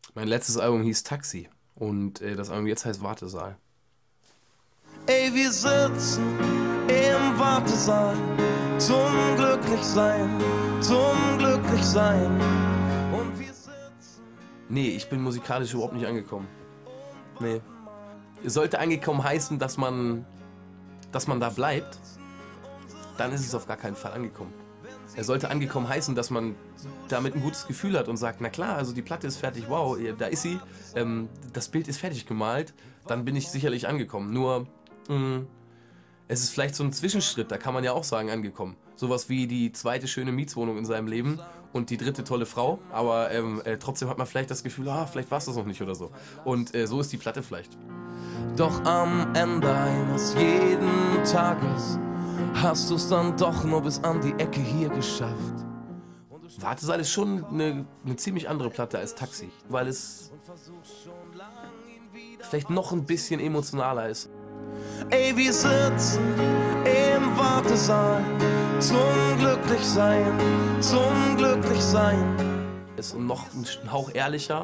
Mein letztes Album hieß Taxi und das Album jetzt heißt Wartesaal. Ey, wir sitzen im Wartesaal zum Glücklichsein, zum Glücklichsein. Und wir sitzen. Nee, ich bin musikalisch überhaupt nicht angekommen. Nee. Es sollte angekommen heißen, dass man da bleibt. Dann ist es auf gar keinen Fall angekommen. Er sollte angekommen heißen, dass man damit ein gutes Gefühl hat und sagt, na klar, also die Platte ist fertig, wow, da ist sie, das Bild ist fertig gemalt, dann bin ich sicherlich angekommen. Nur, es ist vielleicht so ein Zwischenschritt, da kann man ja auch sagen, angekommen. Sowas wie die zweite schöne Mietswohnung in seinem Leben und die dritte tolle Frau, aber trotzdem hat man vielleicht das Gefühl, vielleicht war es das noch nicht oder so. Und so ist die Platte vielleicht. Doch am Ende eines jeden Tages hast du's dann doch nur bis an die Ecke hier geschafft. Wartesaal ist schon eine ziemlich andere Platte als Taxi, weil es vielleicht noch ein bisschen emotionaler ist. Ey, wir sitzen im Wartesaal zum Glücklichsein, zum Glücklichsein. Ist noch ein Hauch ehrlicher.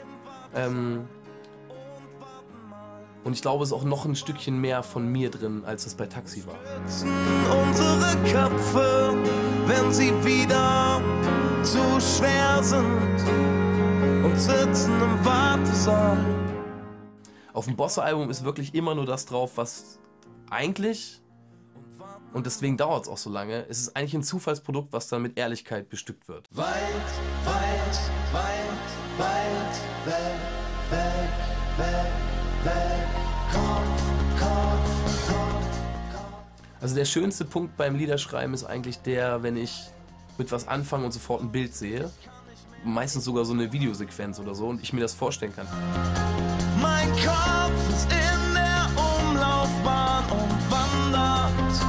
Und ich glaube, es ist auch noch ein Stückchen mehr von mir drin, als es bei Taxi war. Unsere Köpfe, wenn sie wieder zu schwer sind und sitzen im Wartesaal. Auf dem Bosse-Album ist wirklich immer nur das drauf, was eigentlich, und deswegen dauert es auch so lange, es ist eigentlich ein Zufallsprodukt, was dann mit Ehrlichkeit bestückt wird. Weit, weit, weit, weit weg, weg, weg, weg, Kopf, Kopf, Kopf, Kopf. Also der schönste Punkt beim Liederschreiben ist eigentlich der, wenn ich mit was anfange und sofort ein Bild sehe. Meistens sogar so eine Videosequenz oder so und ich mir das vorstellen kann. Mein Kopf ist in der Umlaufbahn und wandert.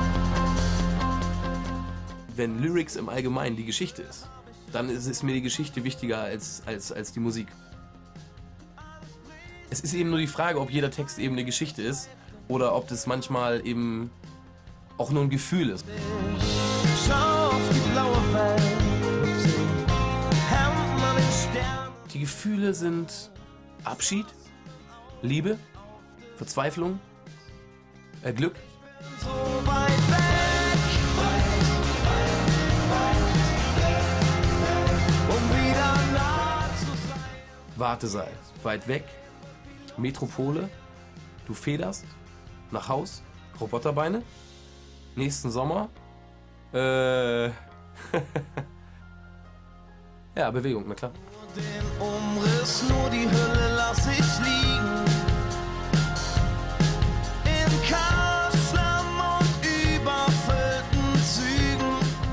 Wenn Lyrics im Allgemeinen die Geschichte ist, dann ist mir die Geschichte wichtiger als die Musik. Es ist eben nur die Frage, ob jeder Text eben eine Geschichte ist oder ob das manchmal eben auch nur ein Gefühl ist. Ich schau auf die blaue Welt mit den Händen an den Sternen. Die Gefühle sind Abschied, Liebe, Verzweiflung, Glück. So weit weg, um wieder nah zu sein. Wartesaal, weit weg, Metropole, du federst, nach Haus, Roboterbeine, nächsten Sommer, ja, Bewegung, na klar. Den Umriss, nur die Hülle lass ich liegen. In Kaschlern und überfüllten Zügen.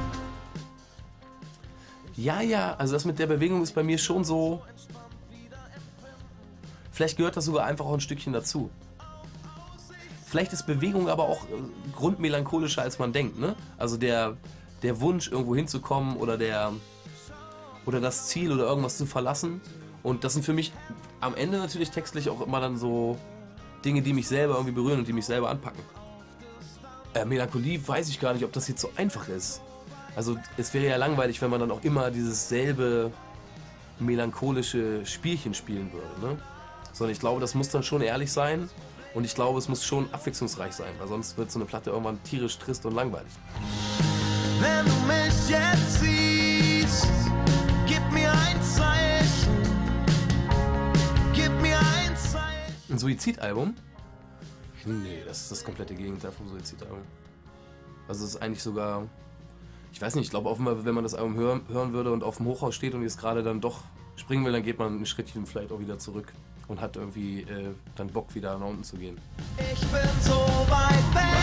Ja, also das mit der Bewegung ist bei mir schon so. Vielleicht gehört das sogar einfach auch ein Stückchen dazu. Vielleicht ist Bewegung aber auch grundmelancholischer, als man denkt, ne? Also der Wunsch, irgendwo hinzukommen oder das Ziel oder irgendwas zu verlassen. Und das sind für mich am Ende natürlich textlich auch immer dann so Dinge, die mich selber irgendwie berühren und die mich selber anpacken. Melancholie weiß ich gar nicht, ob das jetzt so einfach ist. Also es wäre ja langweilig, wenn man dann auch immer dieses selbe melancholische Spielchen spielen würde, ne? Sondern ich glaube, das muss dann schon ehrlich sein und ich glaube, es muss schon abwechslungsreich sein, weil sonst wird so eine Platte irgendwann tierisch trist und langweilig. Wenn du mich jetzt siehst, gib mir ein Zeichen. Gib mir ein Zeichen. Ein Suizidalbum? Nee, das ist das komplette Gegenteil vom Suizidalbum. Also es ist eigentlich sogar, ich weiß nicht, ich glaube, wenn man das Album hören würde und auf dem Hochhaus steht und jetzt gerade dann doch springen will, dann geht man ein Schrittchen vielleicht auch wieder zurück und hat irgendwie dann Bock, wieder nach unten zu gehen. Ich bin so weit weg.